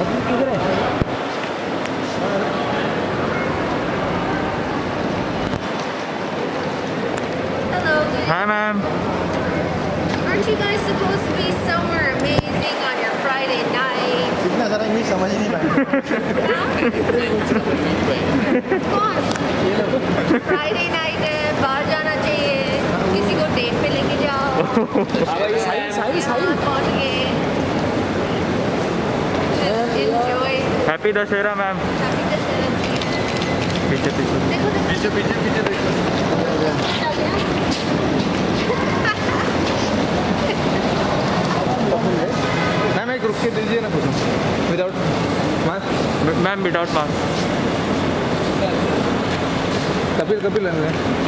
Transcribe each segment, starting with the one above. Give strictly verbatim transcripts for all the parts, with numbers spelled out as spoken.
Hi, ma'am. Aren't you guys supposed to be somewhere amazing on your Friday night? इतना सारा English समझ ही नहीं पाया। Come on. Friday night है, बाहर जाना चाहिए, किसी को डेट पे लेके जाओ। साहिल साहिल साहिल पहुंच गए। Enjoy. Happy Dussehra, ma'am. Happy Dussehra जी। पीछे पीछे देखो देखो। पीछे पीछे पीछे देखो। मैम एक रुक के दीजिए ना photo without mask. Ma'am without mask. Kapil Kapil लेने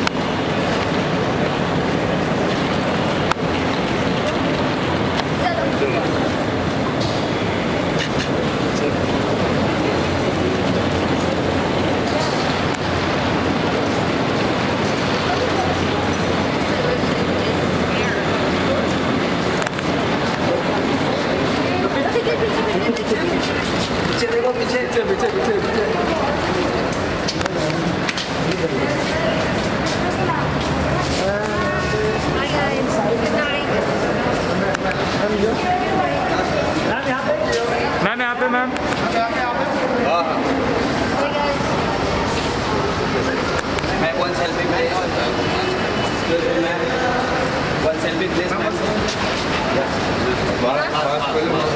पीछे देखो पीछे पीछे पीछे पीछे पीछे Hi guys. Good night. Ma'am यहाँ पे मैम। Hey guys. मैं one selfie please. Excuse me, ma'am. One selfie please, ma'am. Yes.